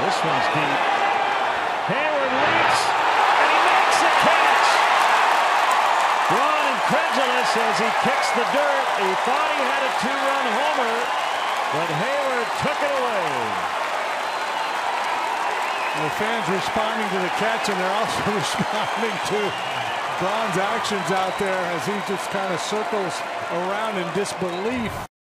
This one's deep. Heyward leaps, and he makes the catch. Braun incredulous as he kicks the dirt. He thought he had a two-run homer, but Heyward took it away. The fans responding to the catch, and they're also responding to Braun's actions out there as he just kind of circles around in disbelief.